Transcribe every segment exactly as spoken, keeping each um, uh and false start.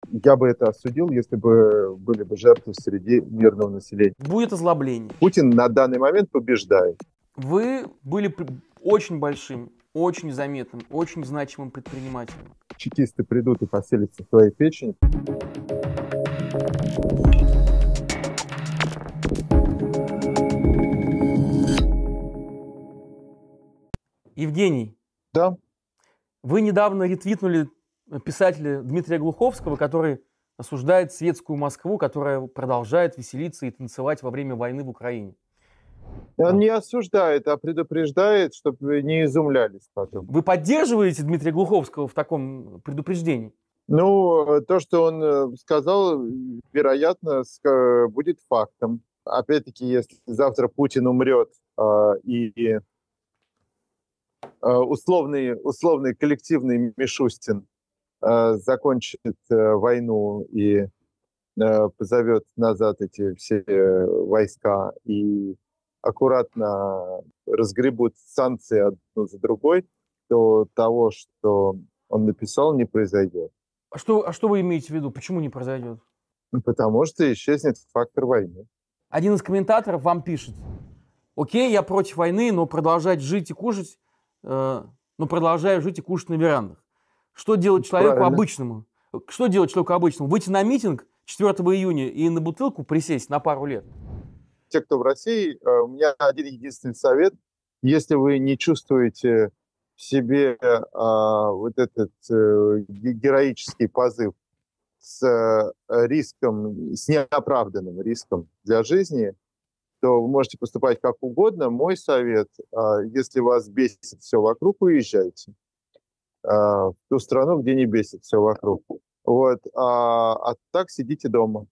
Я бы это осудил, если бы были бы жертвы среди мирного населения. Будет озлобление. Путин на данный момент побеждает. Вы были очень большим, очень заметным, очень значимым предпринимателем. Чекисты придут и поселятся в твоей печени. Евгений. Да. Вы недавно ретвитнули писателя Дмитрия Глуховского, который осуждает светскую Москву, которая продолжает веселиться и танцевать во время войны в Украине. Он не осуждает, а предупреждает, чтобы не изумлялись потом. Вы поддерживаете Дмитрия Глуховского в таком предупреждении? Ну, то, что он сказал, вероятно, будет фактом. Опять-таки, если завтра Путин умрет и условный, условный коллективный Мишустин закончит войну и позовет назад эти все войска и аккуратно разгребут санкции одну за другой, то того, что он написал, не произойдет. А что, а что вы имеете в виду? Почему не произойдет? Потому что исчезнет фактор войны. Один из комментаторов вам пишет: окей, я против войны, но продолжать жить и кушать, э, но продолжаю жить и кушать на верандах. Что делать человеку Правильно. обычному? Что делать человеку обычному? Выйти на митинг четвёртого июня и на бутылку присесть на пару лет? Те, кто в России, у меня один единственный совет. Если вы не чувствуете в себе а, вот этот а, героический позыв с а, риском, с неоправданным риском для жизни, то вы можете поступать как угодно. Мой совет, а, если вас бесит все вокруг, уезжайте а, в ту страну, где не бесит все вокруг. Вот. А, а так сидите дома.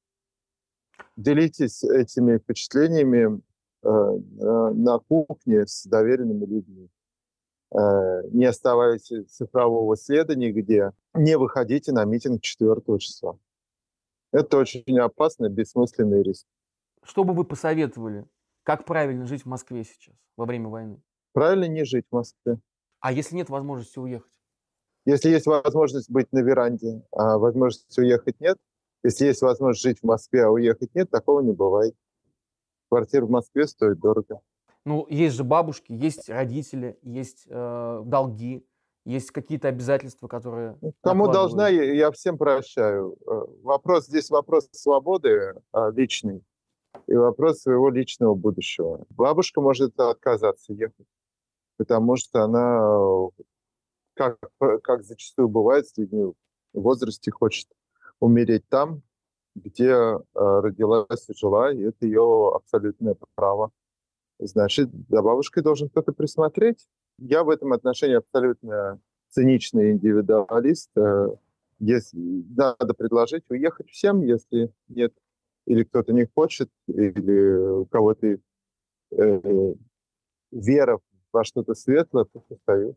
Делитесь этими впечатлениями э, на кухне с доверенными людьми. Э, не оставайтесь цифрового следа нигде. Не выходите на митинг четвёртого числа. Это очень опасный, бессмысленный риск. Что бы вы посоветовали? Как правильно жить в Москве сейчас, во время войны? Правильно не жить в Москве. А если нет возможности уехать? Если есть возможность быть на веранде, а возможности уехать нет, если есть возможность жить в Москве, а уехать нет, такого не бывает. Квартира в Москве стоит дорого. Ну, есть же бабушки, есть родители, есть э, долги, есть какие-то обязательства, которые... Кому должна, я, я всем прощаю. Вопрос здесь вопрос свободы а, личной и вопрос своего личного будущего. Бабушка может отказаться ехать, потому что она, как, как зачастую бывает с людьми в возрасте, хочет умереть там, где э, родилась и жила, и это ее абсолютное право. Значит, за бабушкой должен кто-то присмотреть. Я в этом отношении абсолютно циничный индивидуалист. Э, если надо предложить уехать всем, если нет, или кто-то не хочет, или у кого-то э, вера во что-то светлое, то остается.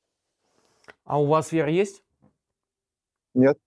А у вас вера есть? Нет.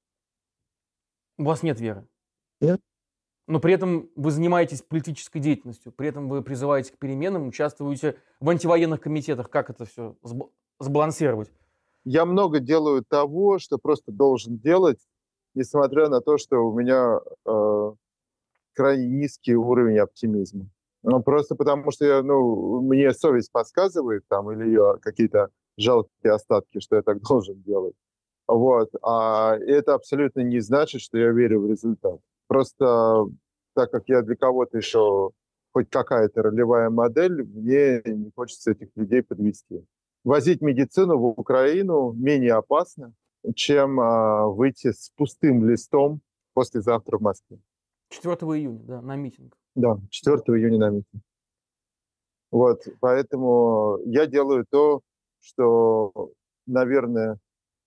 У вас нет веры? Нет. Но при этом вы занимаетесь политической деятельностью, при этом вы призываете к переменам, участвуете в антивоенных комитетах. Как это все сбалансировать? Я много делаю того, что просто должен делать, несмотря на то, что у меня э, крайне низкий уровень оптимизма. Ну, просто потому что я, ну, мне совесть подсказывает, там, или ее какие-то жалкие остатки, что я так должен делать. Вот. А это абсолютно не значит, что я верю в результат. Просто так как я для кого-то еще хоть какая-то ролевая модель, мне не хочется этих людей подвести. Возить медицину в Украину менее опасно, чем а, выйти с пустым листом послезавтра в Москве. четвёртого июня, да, на митинг. Да, четвёртого июня на митинг. Вот, поэтому я делаю то, что, наверное,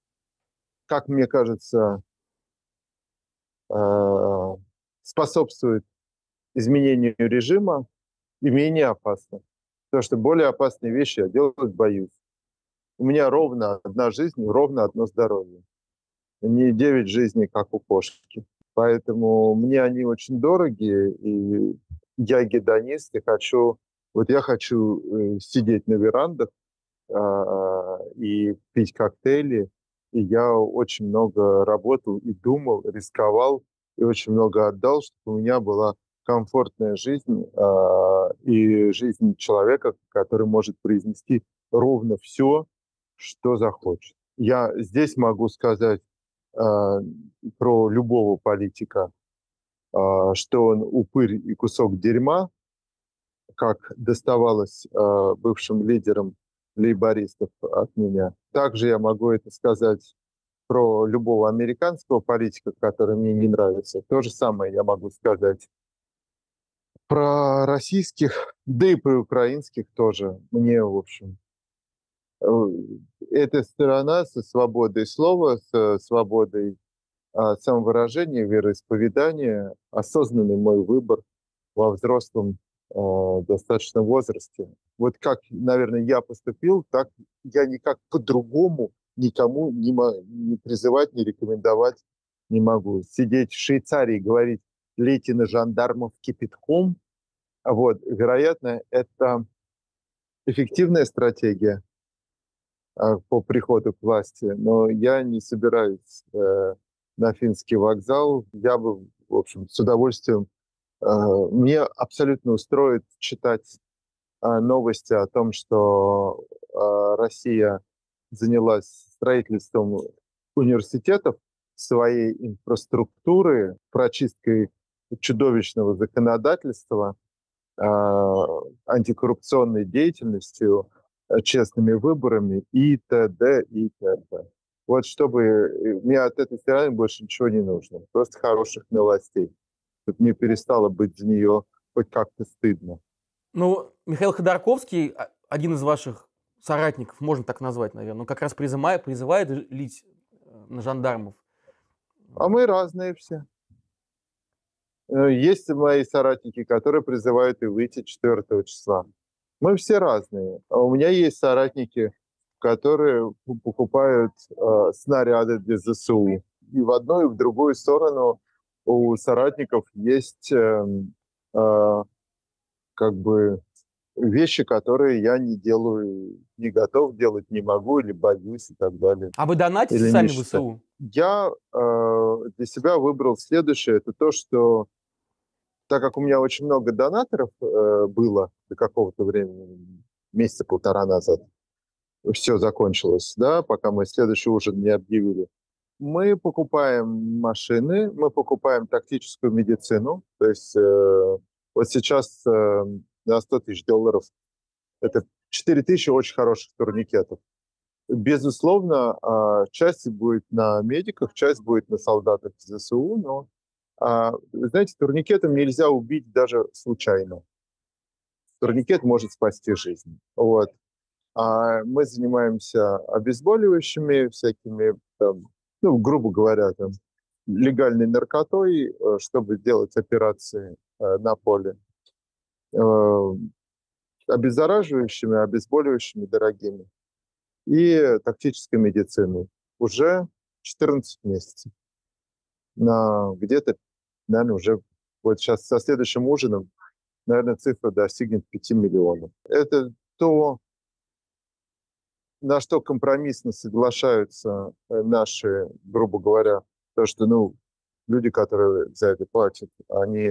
как мне кажется, способствует изменению режима и менее опасно. Потому что более опасные вещи я делать боюсь. У меня ровно одна жизнь, ровно одно здоровье. Не девять жизней, как у кошки. Поэтому мне они очень дороги, и я гедонист, и хочу... Вот я хочу э, сидеть на верандах э, и пить коктейли, И я очень много работал и думал, рисковал, и очень много отдал, чтобы у меня была комфортная жизнь а, и жизнь человека, который может произнести ровно все, что захочет. Я здесь могу сказать а, про любого политика, а, что он упырь и кусок дерьма, как доставалось а, бывшим лидерам лейбористов от меня. Также я могу это сказать про любого американского политика, который мне не нравится. То же самое я могу сказать про российских, да и про украинских тоже. Мне, в общем, э, эта сторона со свободой слова, со свободой а, самовыражения, вероисповедания, осознанный мой выбор во взрослом а, достаточно возрасте. Вот как, наверное, я поступил, так я никак по-другому никому не, мо- не призывать, не рекомендовать не могу. Сидеть в Швейцарии и говорить «лейте на жандармов кипятком», вот, вероятно, это эффективная стратегия а, по приходу к власти, но я не собираюсь э, на финский вокзал. Я бы, в общем, с удовольствием. э, Мне абсолютно устроит читать а, новости о том, что а, Россия занялась строительством университетов, своей инфраструктуры, прочисткой чудовищного законодательства, а, антикоррупционной деятельностью, э, честными выборами и т.д. и т.п. Вот чтобы э, мне от этой страны больше ничего не нужно. Просто хороших новостей. Чтобы мне перестало быть за нее хоть как-то стыдно. Ну, Михаил Ходорковский, а- один из ваших соратников, можно так назвать, наверное, он как раз призывает, призывает лить э, на жандармов. А мы разные все. Э, Есть мои соратники, которые призывают и выйти четвёртого числа. Мы все разные. А у меня есть соратники, которые п- покупают э, снаряды для зэ эс у. И в одну, и в другую сторону у соратников есть эм, э, как бы вещи, которые я не делаю, не готов делать, не могу, или боюсь и так далее, А вы донатите или не сами в считаю. ВСУ? Я э, для себя выбрал следующее. Это то, что так как у меня очень много донаторов э, было до какого-то времени, месяца полтора назад, все закончилось, да, пока мы следующий ужин не объявили. Мы покупаем машины, мы покупаем тактическую медицину. То есть э, вот сейчас э, на сто тысяч долларов это четыре тысячи очень хороших турникетов. Безусловно, а, часть будет на медиках, часть будет на солдатах зэ эс у, но, а, вы знаете, турникетом нельзя убить даже случайно. Турникет может спасти жизнь. Вот. А мы занимаемся обезболивающими всякими, там, ну, грубо говоря, там, легальной наркотой, э, чтобы делать операции э, на поле. Э, Обеззараживающими, обезболивающими дорогими. И тактической медициной. Уже четырнадцать месяцев. На где-то, наверное, уже вот сейчас со следующим ужином, наверное, цифра достигнет пяти миллионов. Это то, на что компромиссно соглашаются э, наши, грубо говоря, то, что, ну, люди, которые за это платят, они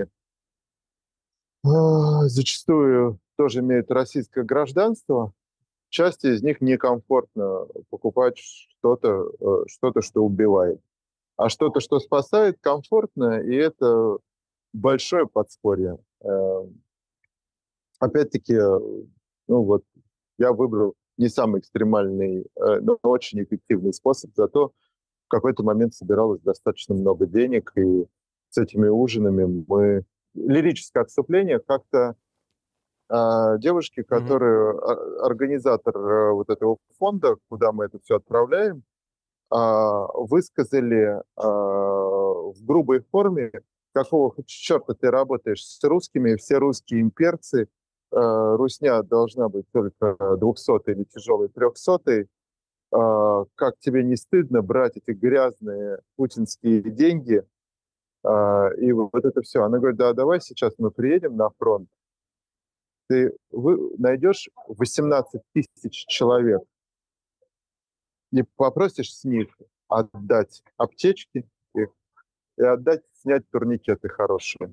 а, зачастую тоже имеют российское гражданство. Части из них некомфортно покупать что-то, э, что-то, что убивает. А что-то, что спасает, комфортно, и это большое подспорье. Э, Опять-таки, э, ну вот, я выбрал не самый экстремальный, э, но очень эффективный способ, зато в какой-то момент собиралось достаточно много денег, и с этими ужинами мы... Лирическое отступление как-то а, девушки, Мгм. которые а, организатор э, вот этого фонда, куда мы это все отправляем, а, высказали а, в грубой форме, какого черта ты работаешь с русскими, все русские имперцы, а, русня должна быть только двухсотой или тяжелой трехсотой, а, как тебе не стыдно брать эти грязные путинские деньги, а, и вот это все. Она говорит, да, давай сейчас мы приедем на фронт, ты вы, найдешь восемнадцать тысяч человек, и попросишь с них отдать аптечки их, и отдать, снять турникеты хорошие.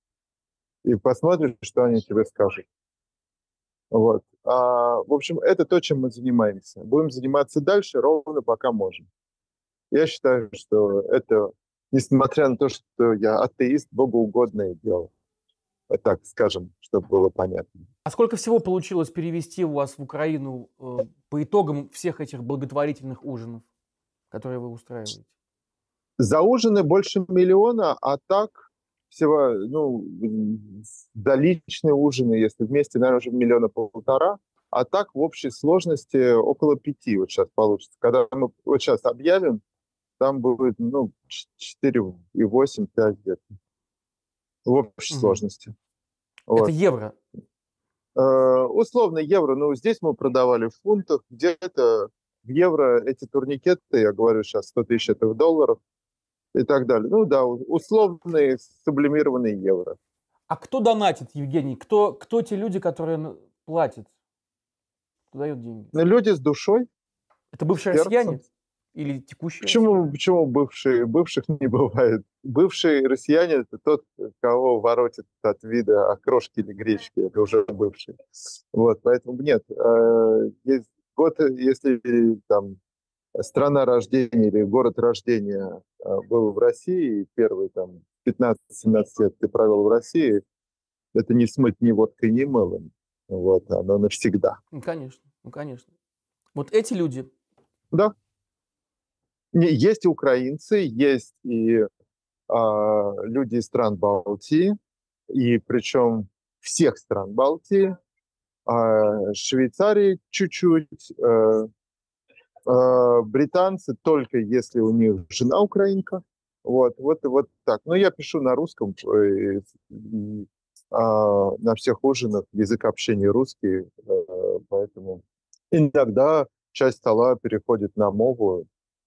И посмотришь, что они тебе скажут. Вот. А, в общем, это то, чем мы занимаемся. Будем заниматься дальше, ровно пока можем. Я считаю, что это, несмотря на то, что я атеист, богоугодное дело. Вот так скажем, чтобы было понятно. А сколько всего получилось перевести у вас в Украину э, по итогам всех этих благотворительных ужинов, которые вы устраиваете? За ужины больше миллиона, а так всего, ну, за личные ужины, если вместе, наверное, уже миллиона полтора, а так в общей сложности около пяти вот сейчас получится. Когда мы вот сейчас объявим, там будет, ну, четыре и восемь, пять где-то в общей угу. сложности. Вот. Это евро? Э, условно евро, но здесь мы продавали в фунтах, где-то в евро эти турникеты, я говорю сейчас сто тысяч это в долларах, и так далее. Ну да, условные сублимированные евро. А кто донатит, Евгений? Кто, кто те люди, которые платят? Кто дает деньги? Ну, люди с душой. Это бывшие россияне? Или текущие? Почему, почему бывшие? Бывших не бывает. Бывший россияне – это тот, кого воротит от вида окрошки или гречки. Это уже бывший. Вот, поэтому нет. Есть год, если там страна рождения или город рождения был в России, первый там пятнадцать-семнадцать лет ты провел в России, это не смыть ни водкой, ни мылом. Вот, оно навсегда. Ну, конечно, ну, конечно. Вот эти люди? Да. Есть и украинцы, есть и а, люди из стран Балтии, и причем всех стран Балтии, а, Швейцарии чуть-чуть, а, а, британцы только если у них жена украинка. Вот, вот, вот так. Но я пишу на русском, и, и, а, на всех ужинах язык общения русский, а, поэтому иногда часть стола переходит на мову,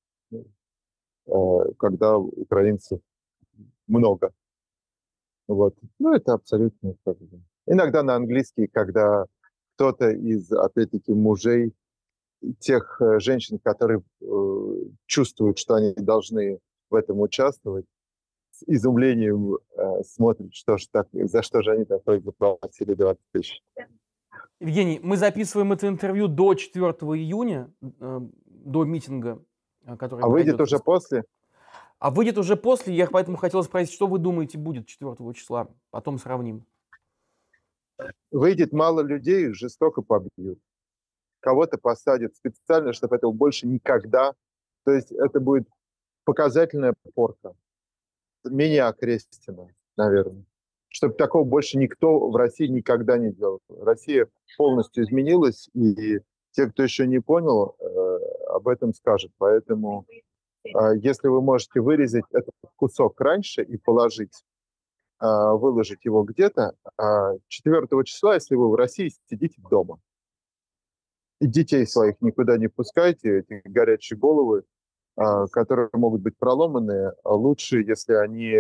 когда украинцев много. Вот. Ну, это абсолютно... Иногда на английский, когда кто-то из, опять-таки, мужей, тех женщин, которые э, чувствуют, что они должны в этом участвовать, с изумлением э, смотрят, что ж так, за что же они такое заплатили двадцать тысяч. Евгений, мы записываем это интервью до четвёртого июня, э, до митинга, который А выйдет уже после? А выйдет уже после, я поэтому хотел спросить, что вы думаете будет четвёртого числа? Потом сравним. Выйдет мало людей, их жестоко побьют. Кого-то посадят специально, чтобы этого больше никогда... То есть это будет показательная порка. Меня окрестина, наверное. Чтобы такого больше никто в России никогда не делал. Россия полностью изменилась, и те, кто еще не понял, об этом скажут. Поэтому если вы можете вырезать этот кусок раньше и положить, выложить его где-то, четвёртого числа, если вы в России, сидите дома. И детей своих никуда не пускайте, эти горячие головы, которые могут быть проломаны, лучше, если они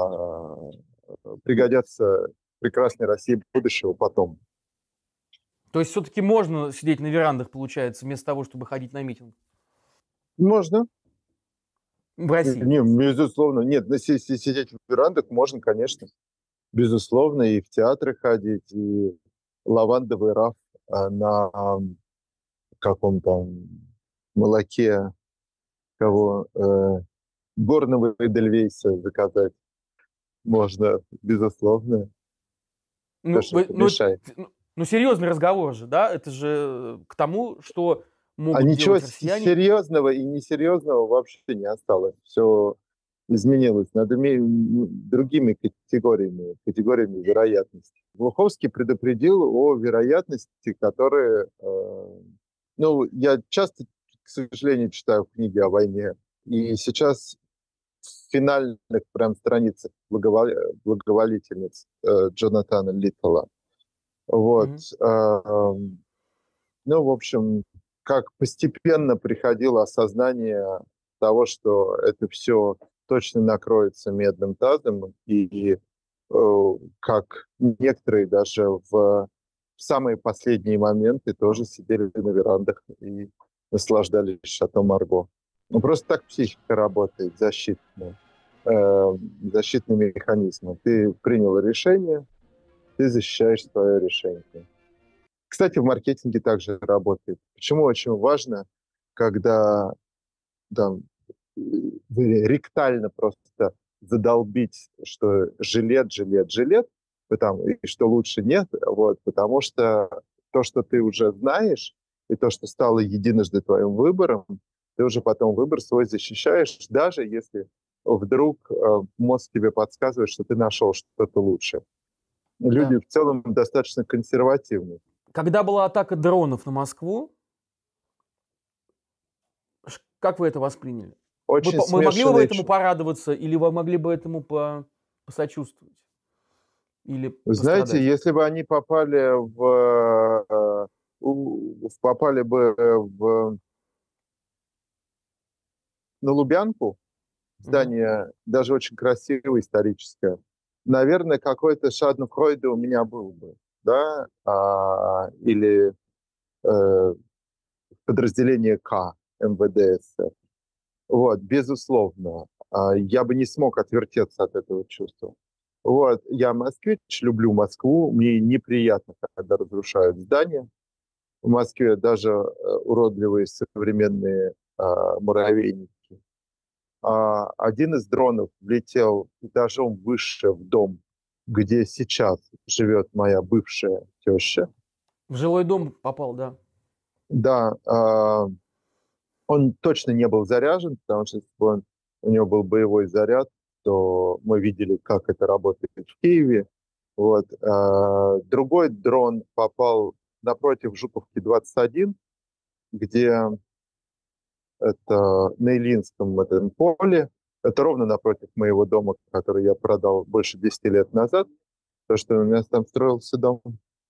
пригодятся прекрасной России будущего потом. То есть все-таки можно сидеть на верандах, получается, вместо того, чтобы ходить на митинг? Можно. В России? Не, безусловно. Нет, сидеть в верандах можно, конечно. Безусловно, и в театры ходить, и лавандовый раф на каком-то молоке кого э, горного эдельвейса заказать можно, безусловно. Ну, вы, ну, ну, ну, серьезный разговор же, да? Это же к тому, что могут а ничего делать россияне. Серьезного и несерьезного вообще не осталось. Все изменилось над другими категориями, категориями вероятности. Глуховский предупредил о вероятности, которые... Э, ну, я часто, к сожалению, читаю книги о войне, и сейчас в финальных прям страницах благовол... благоволительниц э, Джонатана Литтла. Вот. Mm-hmm. Э, ну, в общем, как постепенно приходило осознание того, что это все точно накроется медным тазом, и э, как некоторые даже в, в самые последние моменты тоже сидели на верандах и наслаждались Шато Марго. Ну, просто так психика работает, защитная, э, защитный механизм. Ты принял решение, ты защищаешь свое решение. Кстати, в маркетинге также работает. Почему очень важно, когда там э, ректально просто задолбить, что жилет, жилет, жилет, потому, и что лучше нет, вот, потому что то, что ты уже знаешь, и то, что стало единожды твоим выбором, ты уже потом выбор свой защищаешь, даже если вдруг э, мозг тебе подсказывает, что ты нашел что-то лучше. Люди Да. в целом достаточно консервативны. Когда была атака дронов на Москву, ш- как вы это восприняли? Вы, Очень по- вы могли бы вы смешанные этому чувства. порадоваться, или вы могли бы этому по- посочувствовать? Или Вы знаете, пострадать? если бы они попали в, э, у- в- попали бы в, на Лубянку, Мгм. здание даже очень красивое, историческое, наверное, какой-то шаденфройде у меня был бы, да, а, или э, подразделение К МВД СССР. Вот, безусловно, а, я бы не смог отвертеться от этого чувства. Вот, я москвич, люблю Москву, мне неприятно, когда разрушают здания. В Москве даже э, уродливые современные а, муравейники. А, один из дронов влетел этажом выше в дом, где сейчас живет моя бывшая теща. В жилой дом попал, да. Да, а, он точно не был заряжен, потому что если бы он, у него был боевой заряд, то мы видели, как это работает в Киеве. Вот. А, другой дрон попал напротив Жуковки двадцать один, где это на Илинском этом поле. Это ровно напротив моего дома, который я продал больше десяти лет назад. То, что у меня там строился дом.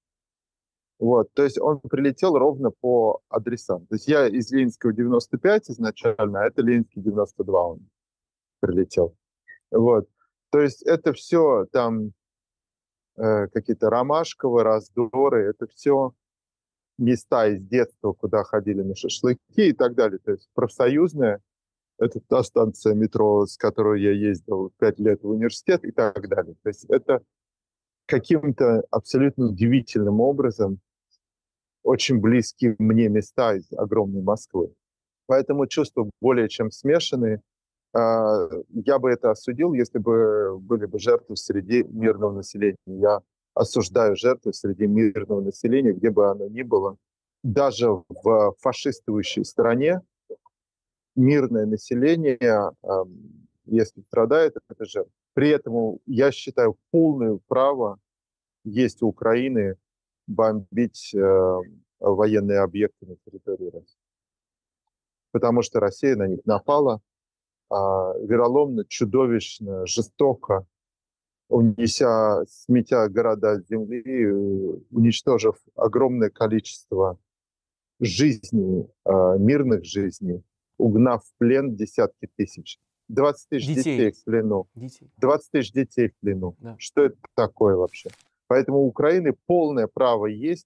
Вот, то есть он прилетел ровно по адресам. То есть я из Ленинского девяносто пять изначально, а это Ленинский девяносто два он прилетел. Вот. То есть это все там э, какие-то Ромашково, Раздоры, это все места из детства, куда ходили на шашлыки и так далее. То есть профсоюзная, это та станция метро, с которой я ездил пять лет в университет и так далее. То есть это каким-то абсолютно удивительным образом очень близкие мне места из огромной Москвы. Поэтому чувства более чем смешанные. А, Я бы это осудил, если бы были бы жертвы среди мирного населения. Я осуждаю жертвы среди мирного населения, где бы оно ни было. Даже в фашистующей стране мирное население, ам, если страдает, это жертва. При этом, я считаю, полное право есть у Украины бомбить э, военные объекты на территории России. Потому что Россия на них напала а, вероломно, чудовищно, жестоко, унеся, сметя города с земли, э, уничтожив огромное количество жизней, а, мирных жизней, угнав в плен десятки тысяч. двадцать тысяч детей Детей. в плену. Детей. двадцать тысяч детей в плену. Да. Что это такое вообще? Поэтому у Украины полное право есть,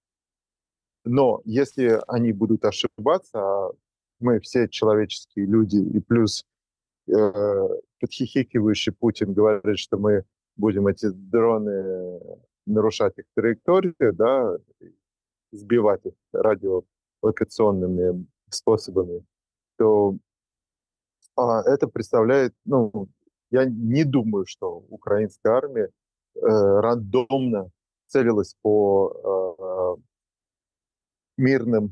но если они будут ошибаться, а мы все человеческие люди, и плюс э, подхихикивающий Путин говорит, что мы будем эти дроны нарушать их траекторию, да, сбивать их радиолокационными способами, то а, это представляет, ну, я не думаю, что украинская армия э, рандомно целилась по э, мирным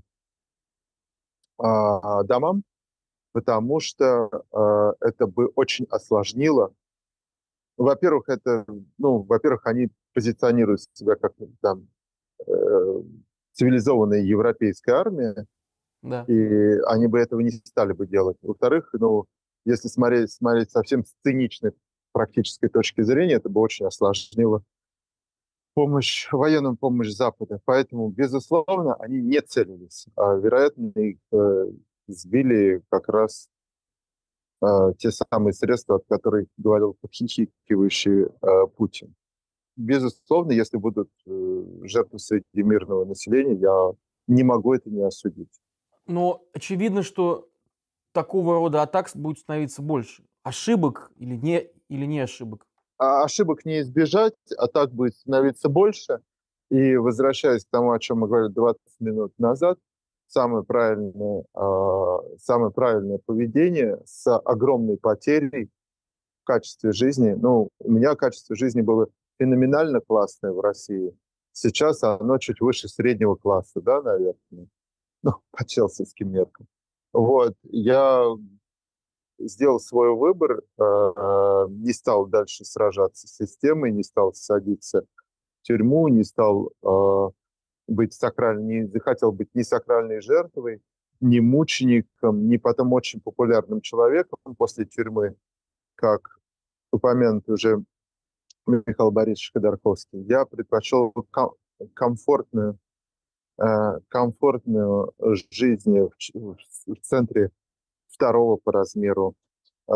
э, домам, потому что э, это бы очень осложнило. Во-первых, это, ну, во-первых, они позиционируют себя как там э, цивилизованная европейская армия, Да. и они бы этого не стали бы делать. Во-вторых, ну, если смотреть, смотреть совсем с циничной практической точки зрения, это бы очень осложнило помощь, военную помощь Запада. Поэтому, безусловно, они не целились. А, вероятно, их э, сбили как раз э, те самые средства, о которых говорил подхихикивающий э, Путин. Безусловно, если будут э, жертвы среди мирного населения, я не могу это не осудить. Но очевидно, что такого рода атак будет становиться больше. Ошибок или не, или не ошибок? А ошибок не избежать, атак будет становиться больше. И возвращаясь к тому, о чем мы говорили двадцать минут назад, самое правильное, э, самое правильное поведение с огромной потерей в качестве жизни. Ну, у меня качество жизни было феноменально классное в России. Сейчас оно чуть выше среднего класса, да, наверное. Ну, по челсийским меркам. Вот. Я сделал свой выбор, э, не стал дальше сражаться с системой, не стал садиться в тюрьму, не стал э, быть сакральной, не захотел быть ни сакральной жертвой, ни мучеником, ни потом очень популярным человеком после тюрьмы, как упомянут уже Михаил Борисович Ходорковский. Я предпочел ком- комфортную, э, комфортную жизнь в, ч- в центре второго по размеру э,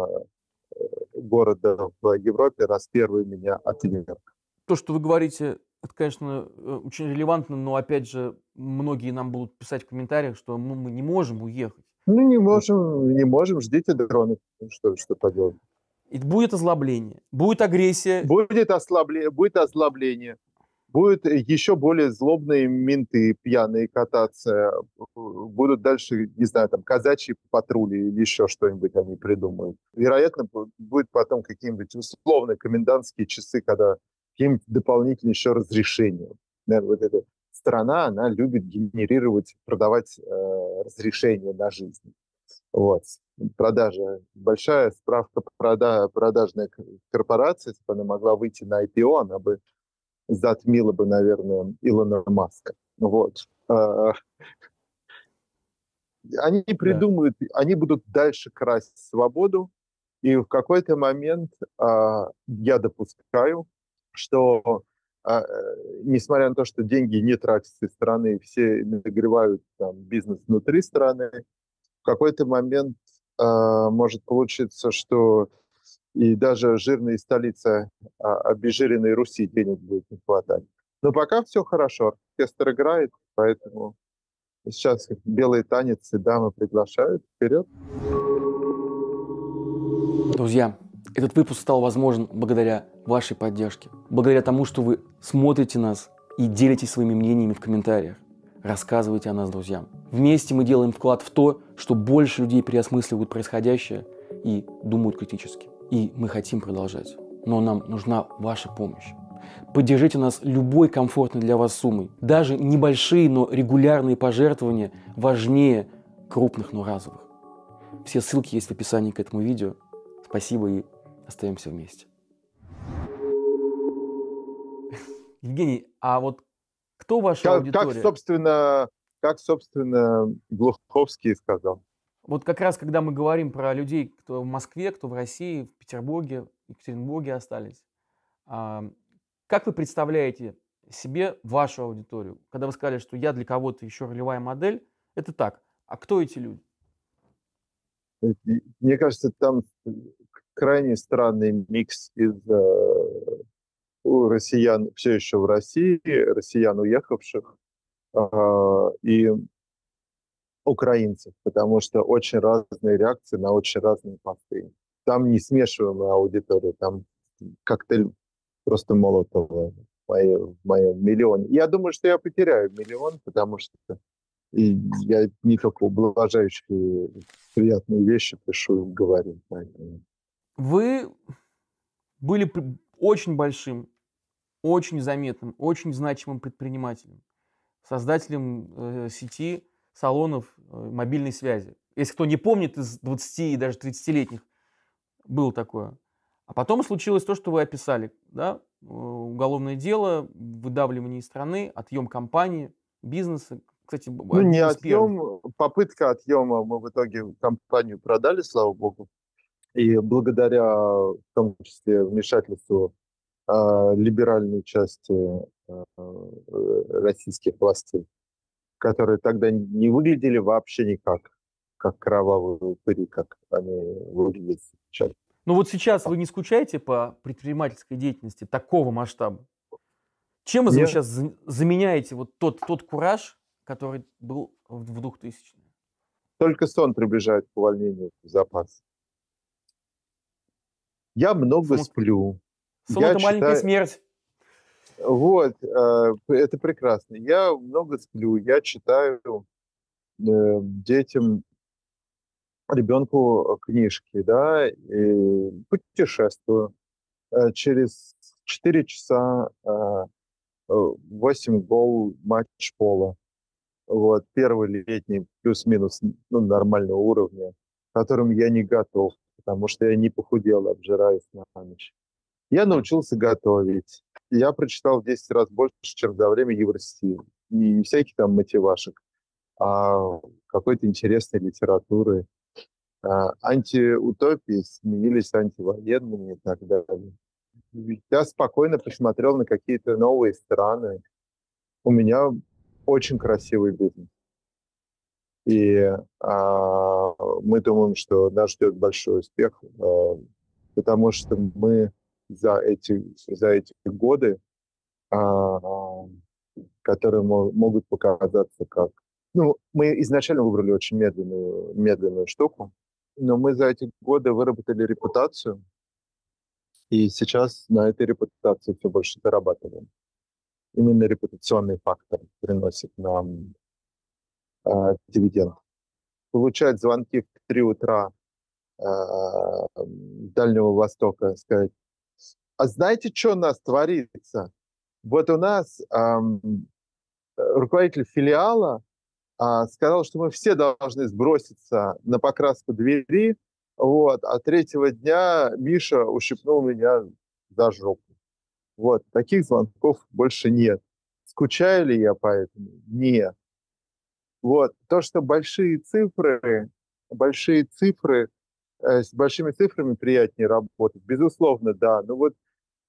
города в Европе, раз первый меня отверг. То, что вы говорите, это, конечно, очень релевантно, но, опять же, многие нам будут писать в комментариях, что ну, мы не можем уехать. Ну, не можем, не можем, ждите дронов. Что, что поделать? И будет озлобление, будет агрессия. Будет ослабление, будет озлобление. Будут еще более злобные менты пьяные кататься. Будут дальше, не знаю, там, казачьи патрули или еще что-нибудь они придумают. Вероятно, будет потом какие-нибудь условные комендантские часы, когда какие-нибудь дополнительные еще разрешения. Наверное, вот эта страна, она любит генерировать, продавать э, разрешения на жизнь. Вот. Продажа. Большая справка прода, продажная корпорация, если бы она могла выйти на ай пи о, она бы затмила бы, наверное, Илона Маска. Вот. Они придумают, да. Они будут дальше красть свободу, и в какой-то момент я допускаю, что, несмотря на то, что деньги не тратятся из страны, все нагревают там, бизнес внутри страны, в какой-то момент может получиться, что и даже жирные столицы обезжиренной Руси денег будет не хватать. Но пока все хорошо. Оркестр играет, поэтому сейчас белые танец и дамы приглашают. Вперед! Друзья, этот выпуск стал возможен благодаря вашей поддержке. Благодаря тому, что вы смотрите нас и делитесь своими мнениями в комментариях. Рассказывайте о нас друзьям. Вместе мы делаем вклад в то, что больше людей переосмысливают происходящее и думают критически. И мы хотим продолжать. Но нам нужна ваша помощь. Поддержите нас любой комфортной для вас суммой. Даже небольшие, но регулярные пожертвования важнее крупных, но разовых. Все ссылки есть в описании к этому видео. Спасибо и остаемся вместе. Евгений, а вот кто ваша как, аудитория? Как, собственно, как, собственно, Глуховский сказал. Вот как раз, когда мы говорим про людей, кто в Москве, кто в России, в Петербурге, в Екатеринбурге остались, как вы представляете себе вашу аудиторию? Когда вы сказали, что я для кого-то еще ролевая модель, это так. А кто эти люди? Мне кажется, там крайне странный микс из э, у россиян все еще в России, россиян уехавших, э, и украинцев, потому что очень разные реакции на очень разные посты. Там не смешиваемая аудитория, там коктейль просто Молотова в моем, в моем миллионе. Я думаю, что я потеряю миллион, потому что и я не только ублажающие приятные вещи пишу и говорю. Поэтому. Вы были очень большим, очень заметным, очень значимым предпринимателем, создателем э, сети салонов э, мобильной связи. Если кто не помнит, из двадцати и даже тридцатилетних было такое. А потом случилось то, что вы описали. Да? Уголовное дело, выдавливание из страны, отъем компании, бизнеса. Кстати, ну, не отъем, попытка отъема. Мы в итоге компанию продали, слава богу. И благодаря, в том числе, вмешательству э, либеральной части э, российских властей, которые тогда не выглядели вообще никак, как кровавые упыри, как они выглядят сейчас. Ну вот сейчас вы не скучаете по предпринимательской деятельности такого масштаба? Чем вы сейчас заменяете вот тот, тот кураж, который был в двухтысячных? Только сон приближает к увольнению в запас. Я много Сон, сплю. сон Я это маленькая читаю... смерть. Вот, э, это прекрасно. Я много сплю, я читаю э, детям, ребенку книжки, да, и путешествую. Э, через четыре часа э, восемь гол матч пола. Вот, первый летний плюс-минус ну, нормального уровня, к которым я не готов, потому что я не похудел, обжираюсь на ночь. Я научился готовить. Я прочитал в десять раз больше, чем за время Евростиля. Не всяких там мотивашек, а какой-то интересной литературы. А, антиутопии сменились антивоенными и так далее. Я спокойно посмотрел на какие-то новые страны. У меня очень красивый бизнес. И а, мы думаем, что нас ждет большой успех, а, потому что мы за эти, за эти годы, а, которые мо- могут показаться как... Ну, мы изначально выбрали очень медленную, медленную штуку, но мы за эти годы выработали репутацию, и сейчас на этой репутации все больше зарабатываем. Именно репутационный фактор приносит нам а, дивиденд. Получать звонки в три утра а, Дальнего Востока, сказать, а знаете, что у нас творится? Вот у нас ам, руководитель филиала а, сказал, что мы все должны сброситься на покраску двери, вот, а третьего дня Миша ущипнул меня за жопу. Вот, таких звонков больше нет. Скучаю ли я поэтому? Нет. Вот, то, что большие цифры, большие цифры, э, с большими цифрами приятнее работать, безусловно, да. Но вот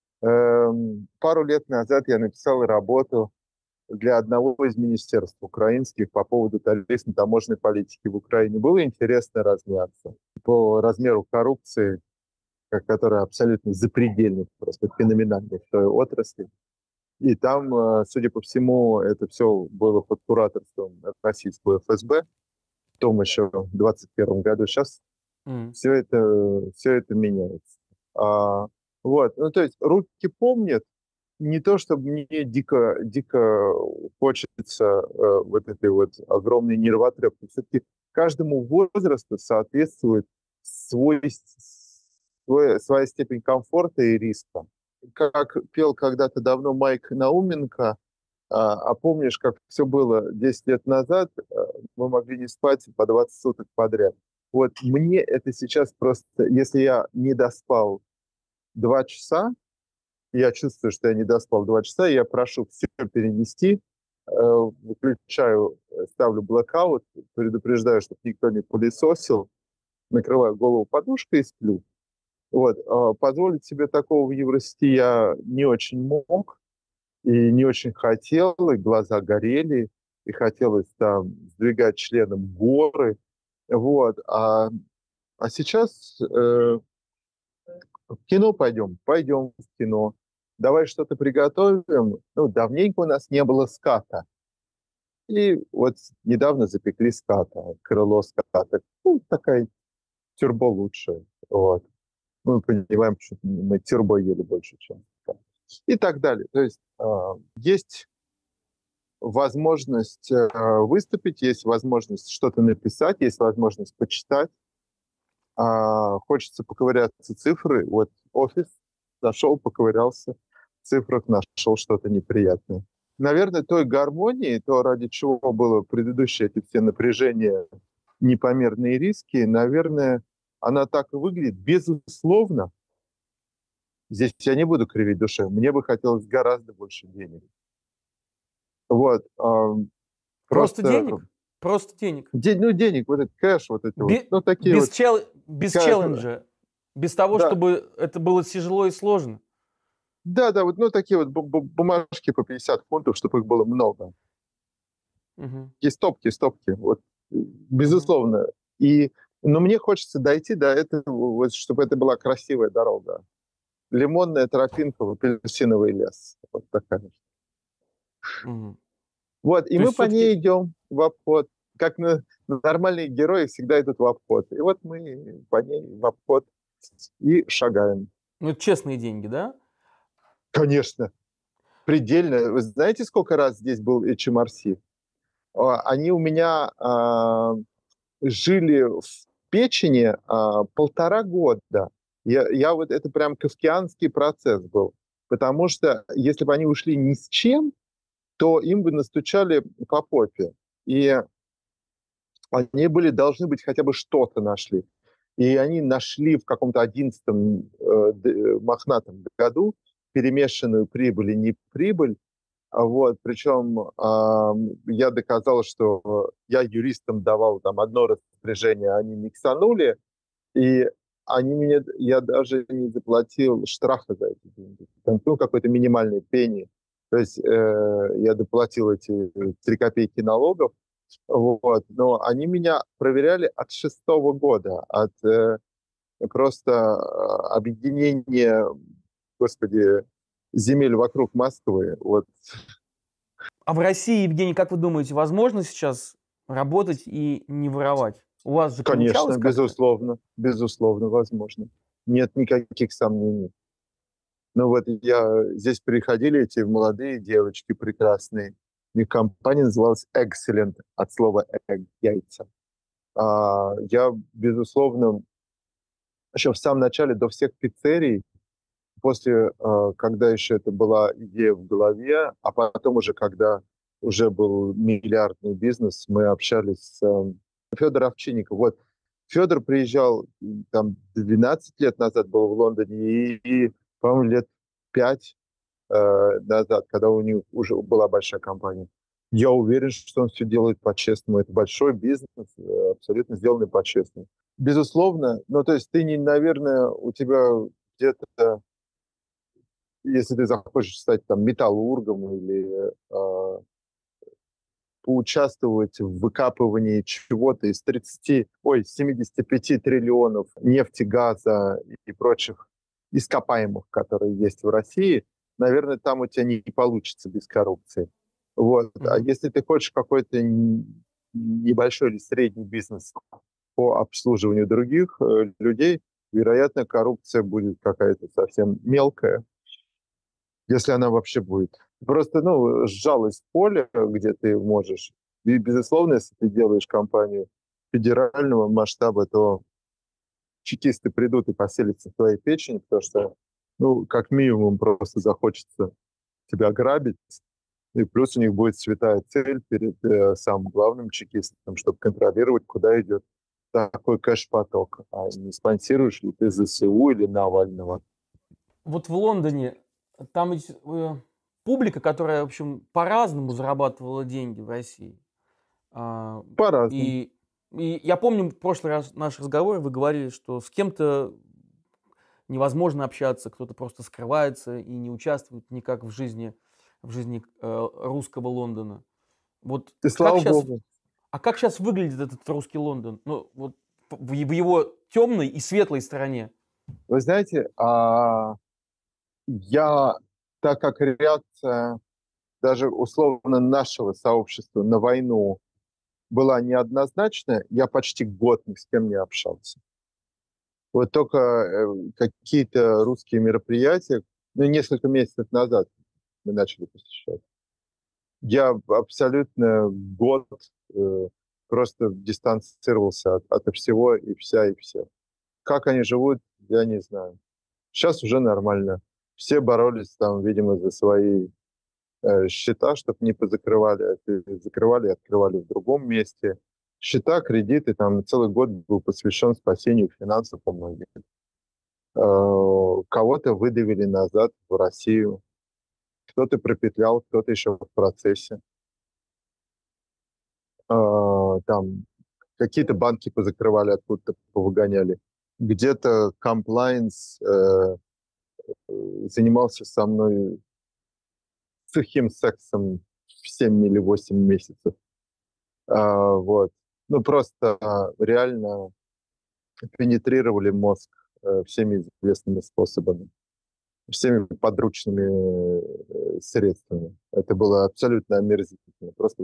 эм, пару лет назад я написал работу для одного из министерств украинских по поводу тарифно-таможенной политики в Украине. Было интересно разняться по размеру коррупции, ка- которая абсолютно запредельна, просто феноменальна в той отрасли. И там, э, судя по всему, это все было под кураторством российского эф эс бэ в том еще двадцать первом году. Сейчас М. все это, все это меняется. А, вот, ну то есть руки помнят, не то, чтобы мне дико, дико хочется э, вот этой вот огромной нервотрепки. Все-таки каждому возрасту соответствует свой, свой, своя степень комфорта и риска. Как пел когда-то давно Майк Науменко, а, а помнишь, как все было десять лет назад, а, мы могли не спать по двадцать суток подряд. Вот мне это сейчас просто, если я не доспал два часа, я чувствую, что я не доспал два часа, и я прошу все перенести, э, выключаю, э, ставлю блэкаут, предупреждаю, чтобы никто не пылесосил, накрываю голову подушкой и сплю. Вот. а Позволить себе такого в Евросети я не очень мог и не очень хотел, и глаза горели, и хотелось там сдвигать членом горы. Вот. А, а сейчас э, в кино пойдем? Пойдем в кино. Давай что-то приготовим. Ну, давненько у нас не было ската. И вот недавно запекли ската, крыло ската. Ну, такая тюрбо лучше. Вот. Мы понимаем, что мы тюрбо ели больше, чем скат. И так далее. То есть э, есть возможность э, выступить, есть возможность что-то написать, есть возможность почитать. А, хочется поковыряться цифры. Вот офис, зашел, поковырялся в цифрах, нашел что-то неприятное. Наверное, той гармонии, то, ради чего было предыдущие эти все напряжения, непомерные риски, наверное, она так и выглядит. Безусловно, здесь я не буду кривить душой, мне бы хотелось гораздо больше денег. Вот. а, Просто Просто денег. Просто денег. день, ну, денег, вот этот кэш, вот эти вот, Бе- ну, такие без, вот, чел- без как, челленджа. Без того, да, чтобы это было тяжело и сложно. да, да, вот, ну, такие вот бу- бу- бумажки по пятьдесят фунтов, чтобы их было много. Мгм. И стопки, стопки, вот, э, Мгм. безусловно. И, но мне хочется дойти до этого, вот, чтобы это была красивая дорога. Лимонная тропинка в апельсиновый лес. Вот такая. Мгм. Вот, и То мы есть по ней все-таки идем в обход. как на, нормальные герои всегда идут в обход. И вот мы по ней в обход и шагаем. Ну, это честные деньги, да? Конечно. Предельно. Вы знаете, сколько раз здесь был эйч эм ар си? А, Они у меня а, жили в печени а, полтора года. Я, я вот это прям кафкианский процесс был. Потому что если бы они ушли ни с чем, то им бы настучали по попе. И они были, должны быть, хотя бы что-то нашли. И они нашли в каком-то одиннадцатом э, д- мохнатом году перемешанную прибыль и неприбыль. А Вот, причем а, я доказал, что я юристам давал там одно распоряжение, они миксанули, и они мне, я даже не заплатил штрафа за эти деньги. Там, ну, какой-то минимальный пенни. То есть э, я доплатил эти три копейки налогов, вот. Но они меня проверяли от шестого года, от э, просто э, объединения, господи, земель вокруг Москвы. Вот. А в России, Евгений, как вы думаете, возможно сейчас работать и не воровать? У вас же Конечно, получалось как-то? безусловно, безусловно, возможно. Нет никаких сомнений. Ну вот я, здесь приходили эти молодые девочки прекрасные. У них компания называлась Excellent, от слова egg, яйца. А, я, безусловно, еще в самом начале, до всех пиццерий, после, э, когда еще это была идея в голове, а потом уже, когда уже был миллиардный бизнес, мы общались с э, Федором Овчинниковым. Вот Федор приезжал м, там двенадцать лет назад, был в Лондоне, и, и по-моему, лет пять э, назад, когда у них уже была большая компания. Я уверен, что он все делает по-честному. Это большой бизнес, э, абсолютно сделанный по-честному. Безусловно, ну, то есть ты, не, наверное, у тебя где-то, если ты захочешь стать там металлургом или э, поучаствовать в выкапывании чего-то из тридцати, ой, семидесяти пяти триллионов нефти, газа и прочих ископаемых, которые есть в России, наверное, там у тебя не получится без коррупции. Вот. А Мгм. если ты хочешь какой-то н- небольшой или средний бизнес по обслуживанию других э, людей, вероятно, коррупция будет какая-то совсем мелкая, если она вообще будет. Просто, ну, сжалось поле, где ты можешь. И, безусловно, если ты делаешь компанию федерального масштаба, то чекисты придут и поселятся в твоей печени, потому что, ну, как минимум, просто захочется тебя грабить. И плюс у них будет святая цель перед э, самым главным чекистом, чтобы контролировать, куда идет такой кэш-поток. А не спонсируешь ли ты ЗСУ или Навального? Вот в Лондоне там ведь э, публика, которая, в общем, по-разному зарабатывала деньги в России. А, По-разному. и, и я помню, в прошлый раз наш разговор вы говорили, что с кем-то невозможно общаться, кто-то просто скрывается и не участвует никак в жизни, в жизни э, русского Лондона. Вот И как слава сейчас, богу. а как сейчас выглядит этот русский Лондон? Ну, вот в, в его темной и светлой стороне. Вы знаете, а, я, так как реакция даже условно нашего сообщества на войну была неоднозначная, я почти год ни с кем не общался. Вот только э, какие-то русские мероприятия, ну, несколько месяцев назад мы начали посещать. Я абсолютно год э, просто дистанцировался от, от всего и вся, и всех. Как они живут, я не знаю. Сейчас уже нормально. Все боролись там, видимо, за свои э, счета, чтобы не позакрывали, а те закрывали и открывали в другом месте. Счета, кредиты, там целый год был посвящен спасению финансов у многих. Э, Кого-то выдавили назад в Россию, кто-то пропетлял, кто-то еще в процессе. Э, Там какие-то банки позакрывали, откуда-то повыгоняли. Где-то комплайнс э, занимался со мной сухим сексом в семь или восемь месяцев. А, вот. Ну, просто а, реально пенетрировали мозг э, всеми известными способами, всеми подручными э, средствами. Это было абсолютно омерзительно. Просто вот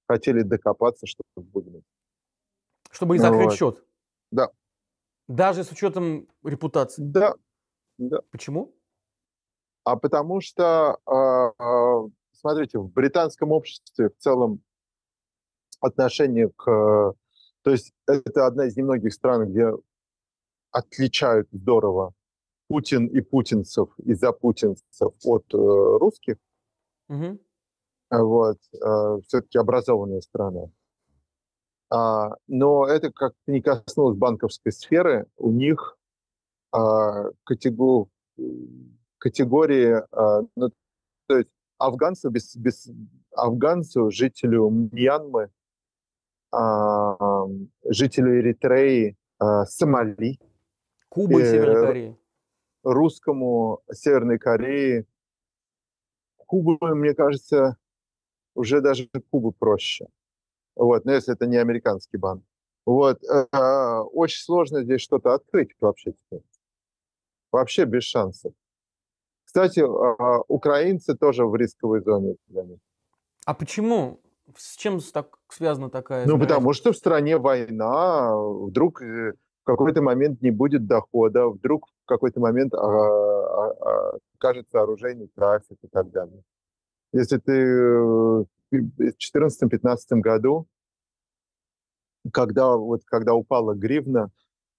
хотели докопаться, чтобы выгнать. Чтобы их закрыть Вот. счет? Да. Даже с учетом репутации? Да, да. Почему? А потому что, а, а, смотрите, в британском обществе в целом отношение к... То есть это одна из немногих стран, где отличают здорово Путин и путинцев, и запутинцев от э, русских. Угу. Вот, э, все-таки образованная страна. А, но это как не коснулось банковской сферы. У них а, категор, категории, а, ну, то есть афганцу, без, без, афганцу, жителю Мьянмы, а, жителю Эритреи, а, Сомали, Куба и Северной э, Кореи. русскому Северной Кореи, Кубы, мне кажется, уже даже Кубы проще. Вот, но если это не американский банк. Вот, э, э, очень сложно здесь что-то открыть вообще. Вообще без шансов. Кстати, э, украинцы тоже в рисковой зоне для них. А почему? С чем с- так связана такая Ну, потому избирательность? что в стране война, вдруг э, в какой-то момент не будет дохода, вдруг в какой-то момент а, а, а, кажется оружейный трафик и так далее. Если ты э, в две тысячи четырнадцатом-пятнадцатом году, когда, вот, когда упала гривна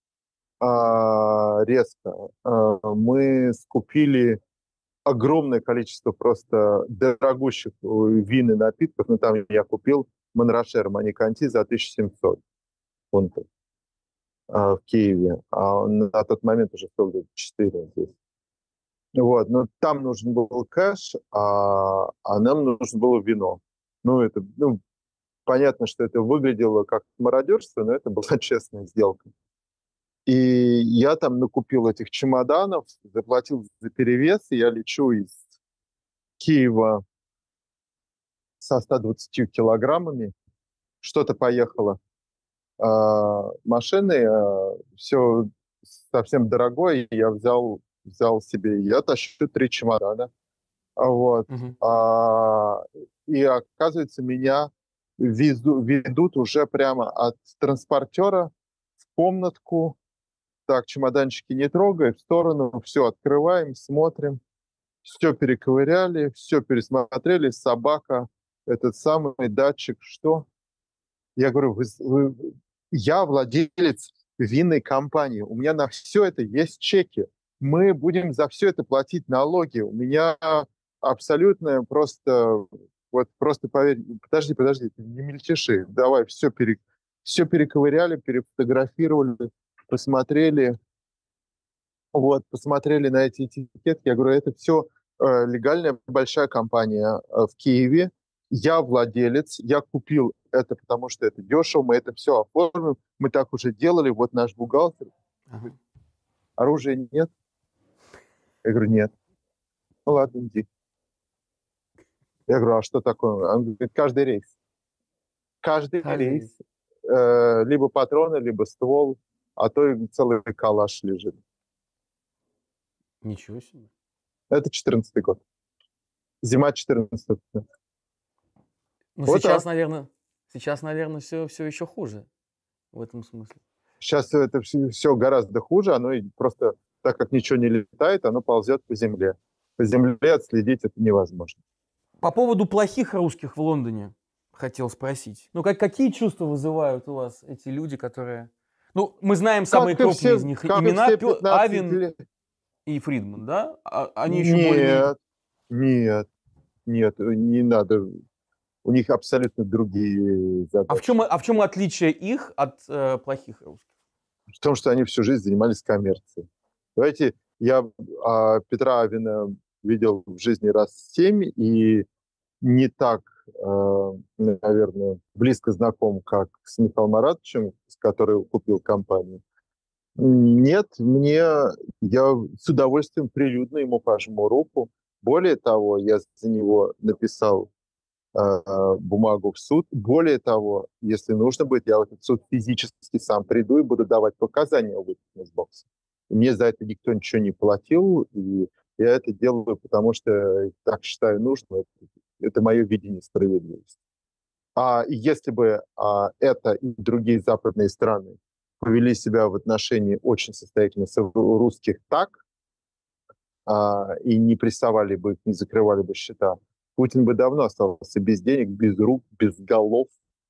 а, резко, а, мы скупили огромное количество просто дорогущих э, вин и напитков. Ну, там я купил Монрашер Маниканти за тысячу семьсот фунтов а, в Киеве. А он на тот момент уже стоил четыре здесь. Вот, но там нужен был кэш, а, а нам нужно было вино. Ну, это, ну, понятно, что это выглядело как мародерство, но это была честная сделка. И я там накупил этих чемоданов, заплатил за перевес, и я лечу из Киева со ста двадцатью килограммами. Что-то поехало а, машиной, а, все совсем дорогое, и я взял, взял себе, я тащу три чемодана. А Вот. Мгм. А, и оказывается, меня везу- ведут уже прямо от транспортера в комнатку. Так, чемоданчики не трогай, в сторону, все открываем, смотрим. Все перековыряли, все пересмотрели, собака, этот самый датчик, что? Я говорю, вы, вы- я владелец винной компании, у меня на все это есть чеки, мы будем за все это платить налоги, у меня абсолютно просто, вот просто поверь, подожди, подожди, ты не мельтеши, давай, все, пере, все перековыряли, перефотографировали, посмотрели, вот, посмотрели на эти этикетки, я говорю, это все э, легальная большая компания э, в Киеве, я владелец, я купил это, потому что это дешево, мы это все оформим, мы так уже делали, вот наш бухгалтер. Ага. Оружия нет? Я говорю, нет. Ну ладно, иди. Я говорю, а что такое? Он говорит, каждый рейс. Каждый Каждый рейс, рейс. э, либо патроны, либо ствол, а то и целый калаш лежит. Ничего себе. Это четырнадцатый год. Зима четырнадцатого. Ну, Вот сейчас, так. наверное, сейчас, наверное, все, все еще хуже в этом смысле. Сейчас это все гораздо хуже, оно и просто, так как ничего не летает, оно ползет по земле. По земле отследить это невозможно. По поводу плохих русских в Лондоне хотел спросить. Ну, как, какие чувства вызывают у вас эти люди, которые... Ну, мы знаем самые Как и крупные все, из них как и имена. все Пё- пятнадцать Авен лет. и Фридман, да? А- они еще более-менее... Нет, нет, нет, не надо. У них абсолютно другие А в чем, задачи. а в чем отличие их от э, плохих русских? В том, что они всю жизнь занимались коммерцией. Давайте, я а, Петра Авина видел в жизни раз семь, и не так, э, наверное, близко знаком, как с Михаилом Маратовичем, с которым купил компанию. Нет, мне я с удовольствием прилюдно ему пожму руку. Более того, я за него написал э, бумагу в суд. Более того, если нужно будет, я в этот суд физически сам приду и буду давать показания об фитнес-боксе. Мне за это никто ничего не платил, и я это делаю, потому что так считаю нужным. Это, это мое видение справедливости. А если бы а, это и другие западные страны повели себя в отношении очень состоятельных русских так, а, и не прессовали бы их, не закрывали бы счета, Путин бы давно остался без денег, без рук, без голов,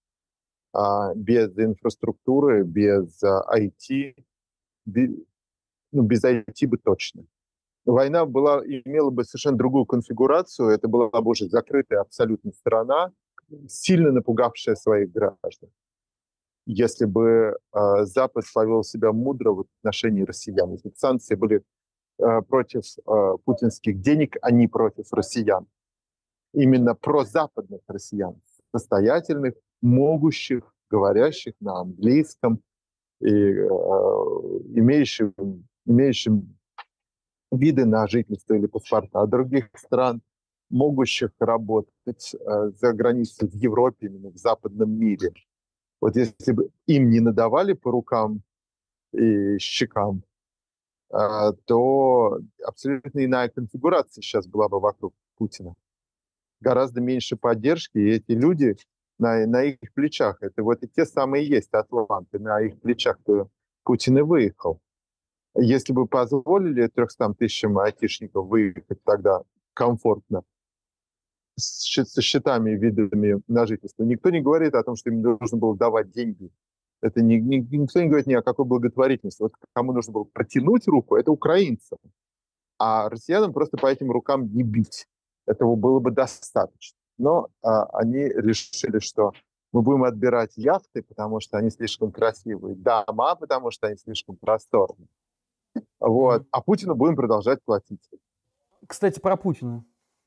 а, без инфраструктуры, без а, ай ти, без, ну, без ай ти бы точно. Война была, имела бы совершенно другую конфигурацию, это была бы уже закрытая абсолютно страна, сильно напугавшая своих граждан. Если бы э, Запад повел себя мудро в отношении россиян, если бы санкции были э, против э, путинских денег, а не против россиян. Именно прозападных россиян, состоятельных, могущих, говорящих на английском и э, имеющих, имеющим виды на жительство или паспорта других стран, могущих работать э, за границей в Европе, именно в западном мире. Вот если бы им не надавали по рукам и щекам, э, то абсолютно иная конфигурация сейчас была бы вокруг Путина. Гораздо меньше поддержки, и эти люди на, на их плечах, это вот и те самые есть атланты, на их плечах Путин и выехал. Если бы позволили трехстам тысячам айтишников выехать тогда комфортно со счетами и видами на жительство, никто не говорит о том, что им нужно было давать деньги. Это не, не, никто не говорит ни о какой благотворительности. Вот кому нужно было протянуть руку, это украинцам. А россиянам просто по этим рукам не бить. Этого было бы достаточно. Но а, они решили, что мы будем отбирать яхты, потому что они слишком красивые, дома, потому что они слишком просторные. Вот. А Путину будем продолжать платить. Кстати, про Путина.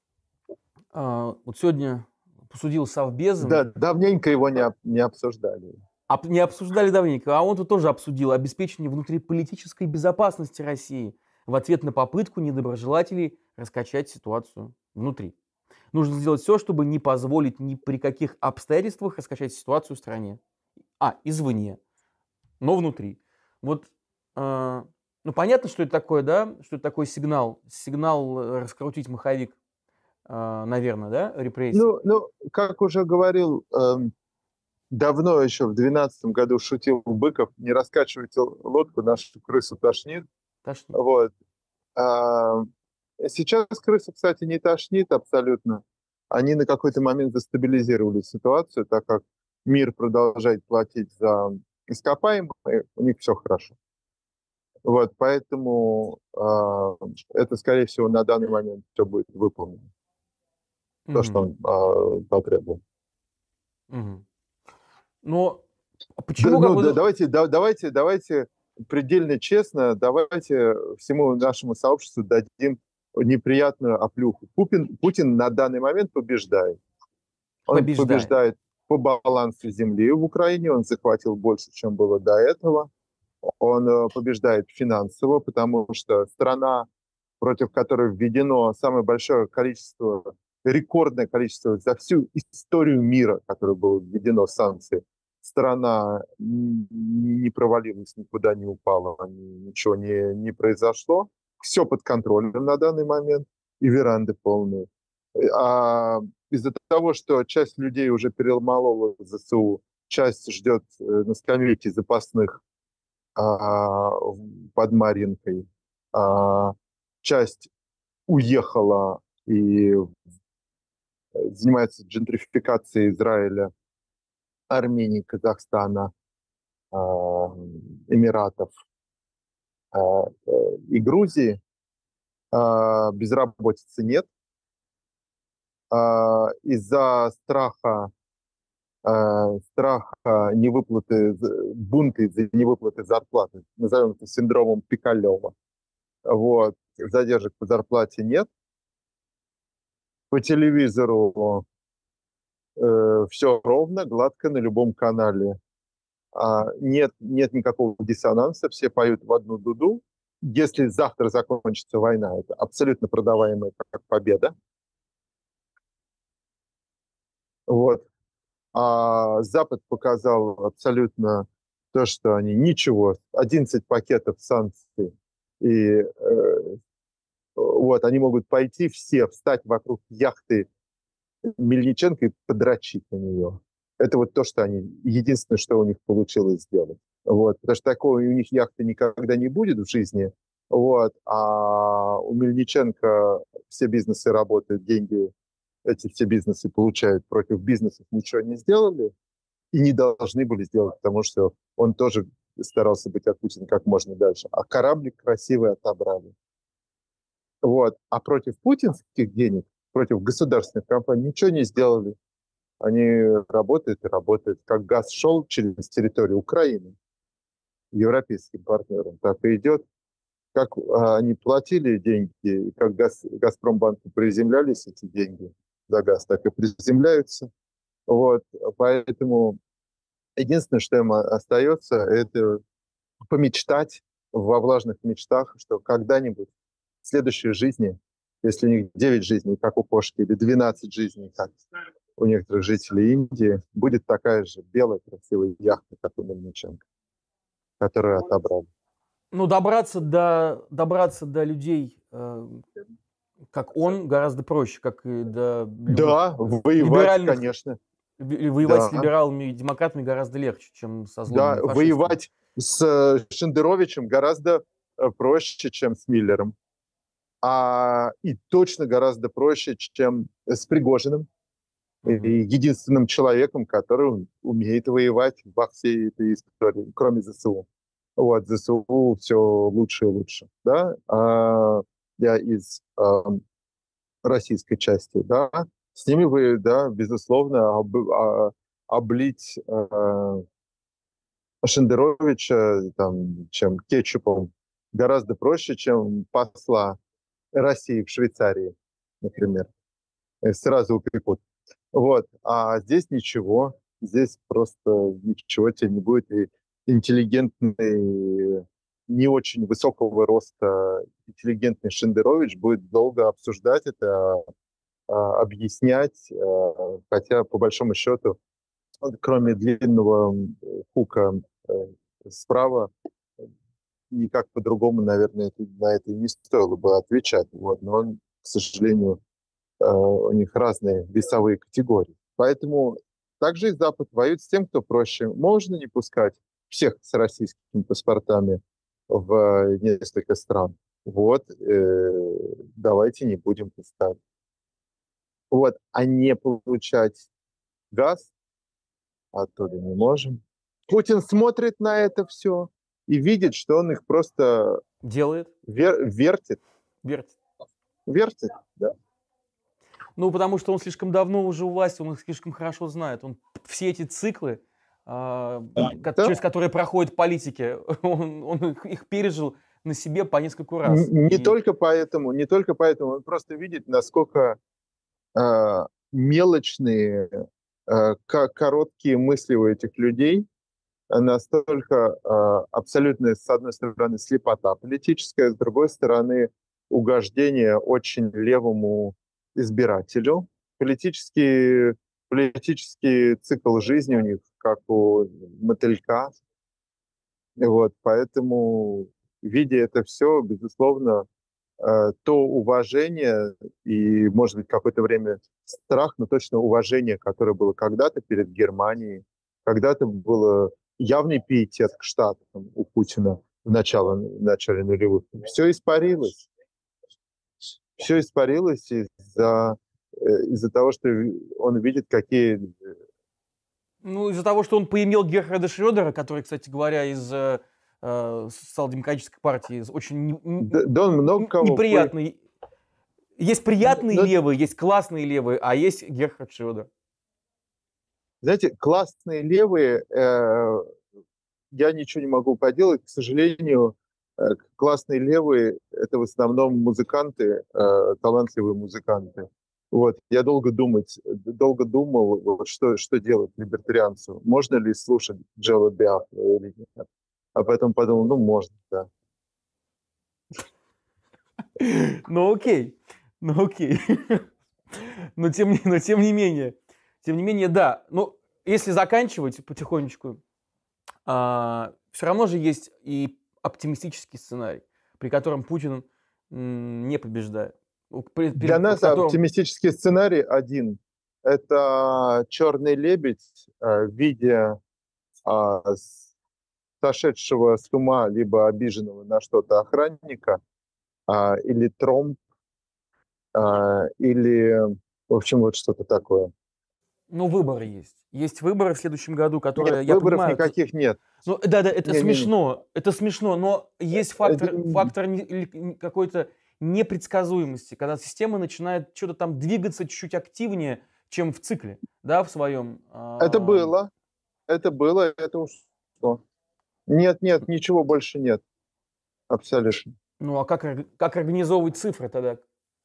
А, вот сегодня посудил Совбезом. Да, давненько его не, не обсуждали. А, не обсуждали давненько, а он тут тоже обсудил обеспечение внутриполитической безопасности России в ответ на попытку недоброжелателей раскачать ситуацию внутри. Нужно сделать все, чтобы не позволить ни при каких обстоятельствах раскачать ситуацию в стране. А, извне, но внутри. Вот, э, ну понятно, что это такое, да, что это такой сигнал, сигнал раскрутить маховик, э, наверное, да, репрессий. Ну, ну, как уже говорил, эм, давно еще в двенадцатом году шутил Быков, не раскачивайте лодку, нашу крысу тошнит. Тошнит. Вот. А, сейчас крысу, кстати, не тошнит абсолютно. Они на какой-то момент застабилизировали ситуацию, так как мир продолжает платить за ископаемые, у них все хорошо. Вот, поэтому э, это, скорее всего, на данный момент все будет выполнено. Mm-hmm. То, что он э, потребовал. Mm-hmm. Но почему... Да, как ну, вы... да, давайте, да, давайте, давайте предельно честно, давайте всему нашему сообществу дадим неприятную оплюху. Путин, Путин на данный момент побеждает. Он побеждает. побеждает по балансу земли в Украине, он захватил больше, чем было до этого. Он побеждает финансово, потому что страна, против которой введено самое большое количество, рекордное количество за всю историю мира, которое было введено санкции, страна не провалилась, никуда не упала, ничего не, не произошло. Все под контролем на данный момент, и веранды полные. А из-за того, что часть людей уже переломала в ЗСУ, часть ждет на скамейке запасных а, под Марьинкой, а, часть уехала и занимается джентрификацией Израиля, Армении, Казахстана, а, Эмиратов а, и Грузии. А, безработицы нет. А, из-за страха страха невыплаты, бунта из-за невыплаты зарплаты, назовем это синдромом Пикалева. Вот. Задержек по зарплате нет. По телевизору э, все ровно, гладко на любом канале. А, нет, нет никакого диссонанса, все поют в одну дуду. Если завтра закончится война, это абсолютно продаваемая как победа. Вот. А Запад показал абсолютно то, что они ничего, одиннадцать пакетов санкций, и э, вот, они могут пойти все, встать вокруг яхты Мельниченко и подрочить на нее. Это вот то, что они, единственное, что у них получилось сделать. Вот. Потому что такой у них яхты никогда не будет в жизни. Вот. А у Мельниченко все бизнесы работают, деньги эти все бизнесы получают против бизнесов, ничего не сделали и не должны были сделать, потому что он тоже старался быть от Путина как можно дальше. А кораблик красивый отобрали. Вот. А против путинских денег, против государственных компаний ничего не сделали. Они работают и работают. Как газ шел через территорию Украины европейским партнерам, так и идет. Как а, они платили деньги, и как газ, Газпромбанку приземлялись эти деньги за газ, так и приземляются. Вот. Поэтому единственное, что им остается, это помечтать во влажных мечтах, что когда-нибудь в следующей жизни, если у них девять жизней, как у кошки, или двенадцать жизней, как у некоторых жителей Индии, будет такая же белая красивая яхта, как у Мельниченко, которую отобрали. Ну, добраться до, добраться до людей, э, как он, гораздо проще, как и до Да, воевать, конечно. Воевать да. с либералами и демократами гораздо легче, чем со злобными Да, фашистами. воевать с Шендеровичем гораздо проще, чем с Миллером. А, и точно гораздо проще, чем с Пригожиным. Mm-hmm. Единственным человеком, который умеет воевать во всей этой истории, кроме ЗСУ. Вот, ЗСУ все лучше и лучше. Да? А я из а, российской части, да, с ними вы, да, безусловно, об, а, облить а, Шендеровича там, чем кетчупом гораздо проще, чем посла России в Швейцарии, например. Сразу упекут. Вот. А здесь ничего. Здесь просто ничего тебе не будет. И интеллигентный, не очень высокого роста интеллигентный Шендерович будет долго обсуждать это, объяснять. Хотя, по большому счету, кроме длинного хука справа, никак по-другому, наверное, это, на это не стоило бы отвечать. Вот. Но он, к сожалению, э, у них разные весовые категории. Поэтому также и Запад воюет с тем, кто проще. Можно не пускать всех с российскими паспортами в несколько стран. Вот, э, давайте не будем пускать. Вот, а не получать газ оттуда не можем. Путин смотрит на это все и видит, что он их просто делает, вер- вертит. Вертит. Вертит, да. Ну, потому что он слишком давно уже у власти, он их слишком хорошо знает. Он все эти циклы, э, да. через которые проходят политики, он, он их, их пережил на себе по нескольку раз. Не, и... только поэтому, не только поэтому, он просто видит, насколько э, мелочные, э, короткие мысли у этих людей, настолько э, абсолютно, с одной стороны, слепота политическая, с другой стороны, угождение очень левому избирателю. Политический, политический цикл жизни у них, как у мотылька. Вот, поэтому, видя это все, безусловно, э, то уважение и, может быть, какое-то время страх, но точно уважение, которое было когда-то перед Германией, когда-то было явный пиетет к Штатам у Путина в начале, в начале нулевых. Все испарилось. Все испарилось из-за, из-за того, что он видит, какие... Ну, из-за того, что он поимел Герхарда Шрёдера, который, кстати говоря, из э, социал-демократической партии, очень да, да он много кого неприятный. По... Есть приятные но... левые, есть классные левые, а есть Герхард Шрёдер. Знаете, классные левые, э, я ничего не могу поделать, к сожалению, э, классные левые – это в основном музыканты, э, талантливые музыканты. Вот, я долго думать, долго думал, вот, что, что делать либертарианцу. Можно ли слушать Джоэла Биафра или нет? А потом подумал, ну, можно, да. Ну, окей, ну, окей. Но тем, но тем не менее, тем не менее, да. Ну, если заканчивать потихонечку, а, все равно же есть и оптимистический сценарий, при котором Путин м, не побеждает. При, Для нас котором... оптимистический сценарий один. это черный лебедь э, в виде э, сошедшего с ума либо обиженного на что-то охранника, э, или тромб, э, или, в общем, вот что-то такое. Ну, выборы есть. Есть выборы в следующем году, которые, Нет, я выборов понимаю... это- никаких нет. Ну, да, да, это Не-не-не. смешно, это смешно, но есть фактор, фактор не- или какой-то непредсказуемости, когда система начинает что-то там двигаться чуть-чуть активнее, чем в цикле, да, в своем. Это а, было, это было, это ушло. Нет, нет, ничего больше нет. Абсолютно. Ну, а как, ор- как организовывать цифры тогда?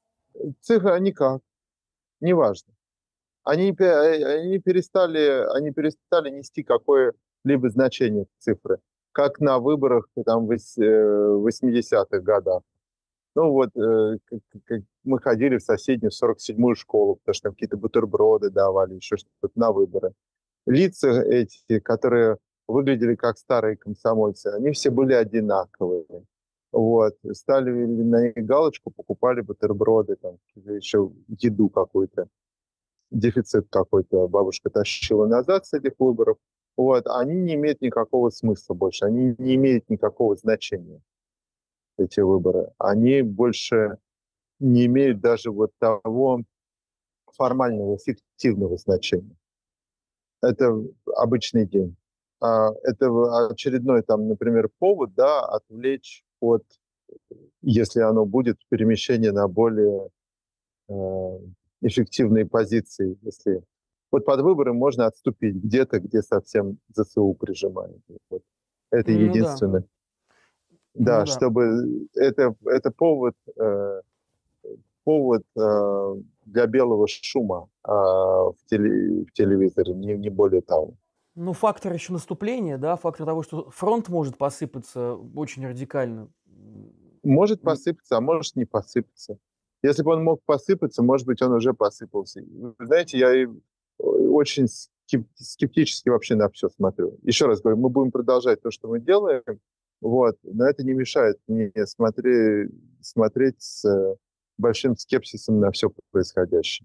Цифры никак, неважно. Они, пе- э, они, перестали, они перестали нести какое-либо значение цифры, как на выборах там, в вось- э, восьмидесятых годах. Ну вот, э, как- как мы ходили в соседнюю сорок седьмую школу, потому что там какие-то бутерброды давали, еще что-то на выборы. Лица эти, которые выглядели как старые комсомольцы, они все были одинаковые. Вот. Ставили на них галочку, покупали бутерброды, там, еще еду какую-то, дефицит какой-то бабушка тащила назад с этих выборов. Вот. Они не имеют никакого смысла больше, они не имеют никакого значения, эти выборы. Они больше не имеют даже вот того формального, эффективного значения. Это обычный день. А, это очередной, там, например, повод, да, отвлечь от, если оно будет, перемещение на более э, эффективные позиции. Если... Вот под выборы можно отступить где-то, где совсем ЗСУ прижимает. Вот. Это Ну да, единственное. ну Да, да. чтобы это, это повод, э, повод э, для белого шума э, в, теле, в телевизоре, не, не более того. Ну, фактор еще наступления, да, фактор того, что фронт может посыпаться очень радикально. Может М, посыпаться, а может не посыпаться. Если бы он мог посыпаться, может быть, он уже посыпался. Вы знаете, я и очень скеп- скептически вообще на все смотрю. Еще раз говорю, мы будем продолжать то, что мы делаем, вот, но это не мешает мне смотреть, смотреть с э, большим скепсисом на все происходящее.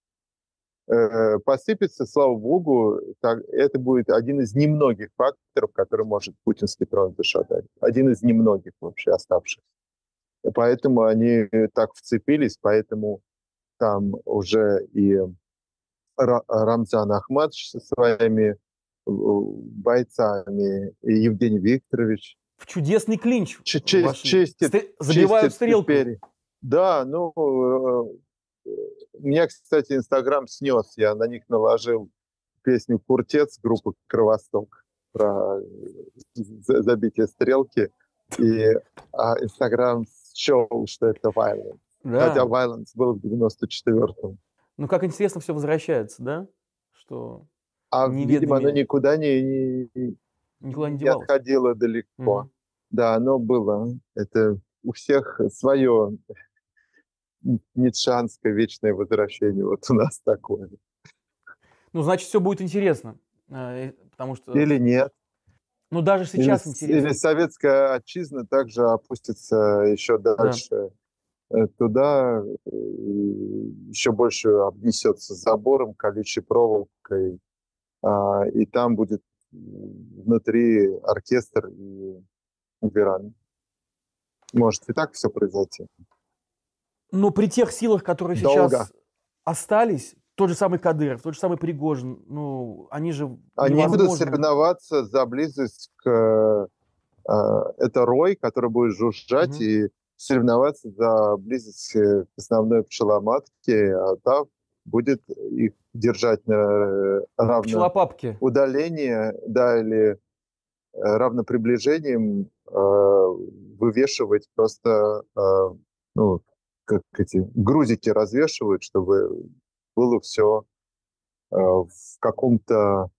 Э, Посыпется, слава богу, так, это будет один из немногих факторов, который может путинский трон зашатать. Один из немногих вообще оставшихся. И поэтому они так вцепились, поэтому там уже и Ра- Рамзан Ахмадович со своими э, бойцами, и Евгений Викторович В чудесный клинч Ч- честь- вошли. чистит, Сте- Забивают чистит стрелку. теперь. Да, ну, э, меня, кстати, Инстаграм снес. Я на них наложил песню «Куртец» группы «Кровосток» про за- забитие стрелки. И а, Инстаграм счел, что это violence. Хотя Да. violence был в девяносто четвёртом. Ну, как интересно все возвращается, да? Что А, видимо, оно неведомые никуда не, не, никуда не не девалось. отходило далеко. Мгм. Да, оно было. Это у всех свое ницшанское вечное возвращение. Вот у нас такое. Ну, значит, все будет интересно. Э, Потому что, Или нет. ну, даже Или, сейчас с- или интересно. советская отчизна также опустится еще Да. дальше э, туда, э, и еще больше обнесется забором, колючей проволокой, а, и там будет м, внутри оркестр и веран. Может и так все произойти. Но при тех силах, которые Долго. сейчас остались, тот же самый Кадыров, тот же самый Пригожин, ну, они же Они будут невозможно. соревноваться за близость к... э, это рой, который будет жужжать, Мгм. и соревноваться за близость э, к основной пчеломатке, а та будет их держать на э, равно Пчелопапки. удалении, да, или э, равно приближением э, вывешивать просто, э, ну, как эти грузики развешивают, чтобы было все в каком-то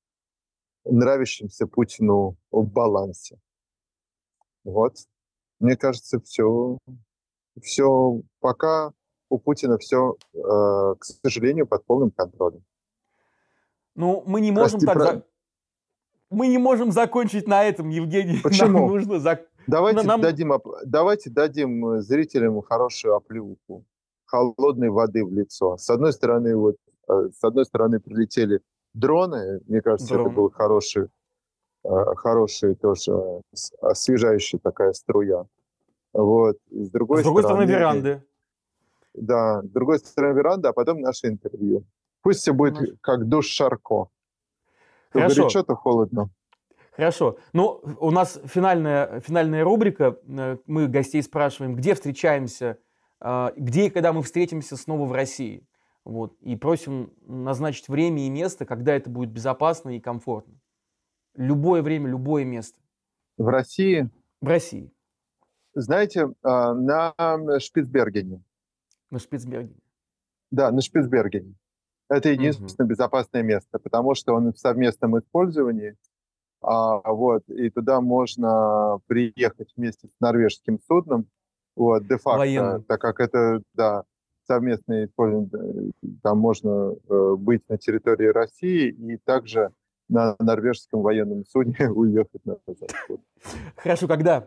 нравящемся Путину балансе. Вот. Мне кажется, все, все пока у Путина все, э, к сожалению, под полным контролем. Ну, мы не можем Прости, так... про- за- Мы не можем закончить на этом, Евгений. Нам Почему? нужно... зак- Давайте нам- дадим, оп- давайте дадим зрителям хорошую оплеуху холодной воды в лицо. С одной стороны, вот э, с одной стороны прилетели дроны, мне кажется, это Дроны. был хороший, э, хороший тоже э, с- освежающая такая струя. Вот. И с С другой другой стороны, стороны, веранды. да, с другой стороны веранда, а потом наше интервью. Пусть все Потом будет наш- как душ Шарко. То Хорошо. горячо, то холодно. Хорошо. Ну, у нас финальная, финальная рубрика. Э, Мы гостей спрашиваем, где встречаемся, э, где и когда мы встретимся снова в России. Вот. И просим назначить время и место, когда это будет безопасно и комфортно. Любое время, любое место. В России, В России, знаете, а, на Шпицбергене. на Шпицбергене. Да, на Шпицбергене. Это Мгм. единственное безопасное место, потому что он в совместном использовании. А, вот, и туда можно приехать вместе с норвежским судном, вот, де-факто, Военным. так как это, да, совместное использование, э, там можно э, быть на территории России и также на норвежском военном судне уехать назад. Вот. Хорошо, когда?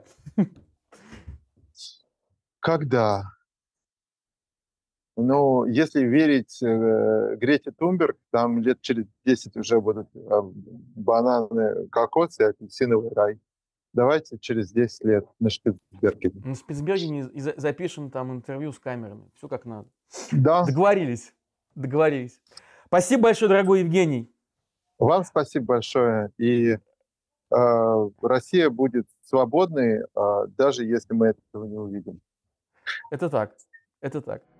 Когда? Ну, если верить э, Грете Тунберг, там лет через десять уже будут э, бананы, кокосы, апельсиновый рай. Давайте через десять лет на Шпицбергене. На Шпицбергене и за- запишем там интервью с камерами. Все как надо. Да, Договорились. Договорились. Спасибо большое, дорогой Евгений. вам спасибо большое. И э, Россия будет свободной, э, даже если мы этого не увидим. Это так. Это так.